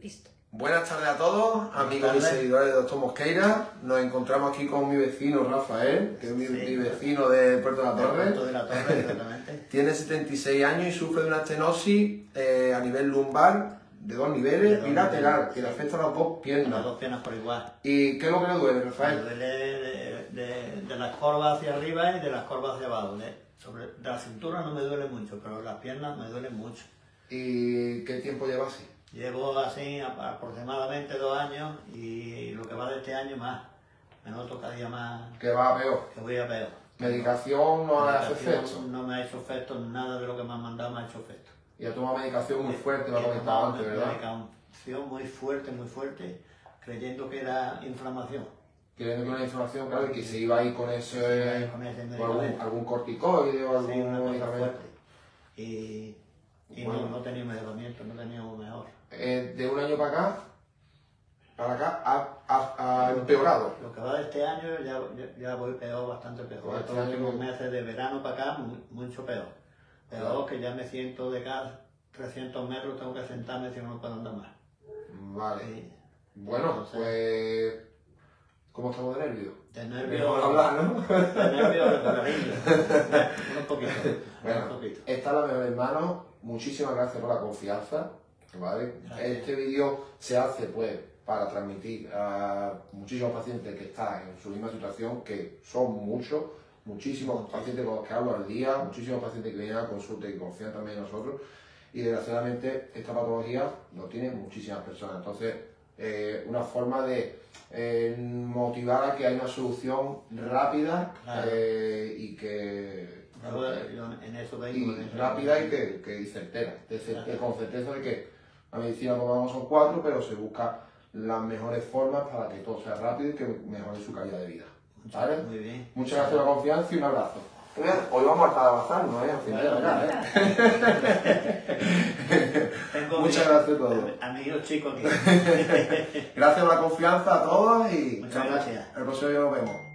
Listo. Buenas tardes a todos, amigos y seguidores de Doctor Mosqueira. Nos encontramos aquí con mi vecino Rafael, que es mi vecino de Puerto de la Torre. Puerto de la Torre, exactamente. Tiene 76 años y sufre de una estenosis a nivel lumbar de dos niveles y lateral, que le afecta a las dos piernas. Las dos piernas por igual. ¿Y qué es lo que le duele, Me Rafael? duele de las corvas hacia arriba y de las corvas hacia abajo. De la cintura no me duele mucho, pero las piernas me duelen mucho. ¿Y qué tiempo lleva así? Llevo así aproximadamente 2 años y lo que va de este año más. Me noto cada día más Que va a peor. que voy a peor. ¿Medicación no le hace Medicación efecto? no me ha hecho efecto, nada de lo que me han mandado me ha hecho efecto. Y ha tomado medicación muy fuerte, me ha He comentado tomado antes, ¿verdad? medicación muy fuerte, creyendo que era inflamación. Queriendo que una inflamación, claro, y que se iba ahí con ese... Con ese o medicamento. algún corticoide o Sí, algún una cosa medicamento. fuerte. Y Bueno. no tenía medicamento, no tenía uno mejor. De un año para acá ha empeorado. Lo que va de este año ya voy peor, bastante peor. Pues Estos este año últimos no. meses de verano para acá, mucho peor. Peor que ya me siento de cada 300 metros, tengo que sentarme si no puedo andar más. Vale. Y Bueno, entonces, pues... ¿Cómo estamos de nervios? de Mejor nervios, hablar, ¿no? de nervios, de cariño. Un poquito. Bueno, Un poquito. está en las mejores manos. Muchísimas gracias por la confianza. ¿Vale? Gracias. Este vídeo se hace pues para transmitir a muchísimos pacientes que están en su misma situación, que son muchísimos pacientes con los que hablo al día, muchísimos pacientes que vienen a consulta y confían también en nosotros. Y desgraciadamente esta patología lo tienen muchísimas personas. Entonces, una forma de motivar a que haya una solución rápida Claro. y que... Yo en eso vengo. y en eso rápida vengo. y certera, con certeza de que la medicina, como vamos, son 4, pero se busca las mejores formas para que todo sea rápido y que mejore su calidad de vida. ¿Vale? Muy bien. Muchas gracias por la confianza y un abrazo. Hoy vamos a estar avanzando, al final, Tengo Muchas gracias a todos. Amigos chicos aquí. Gracias por la confianza a todos y Muchas gracias. el próximo día nos vemos.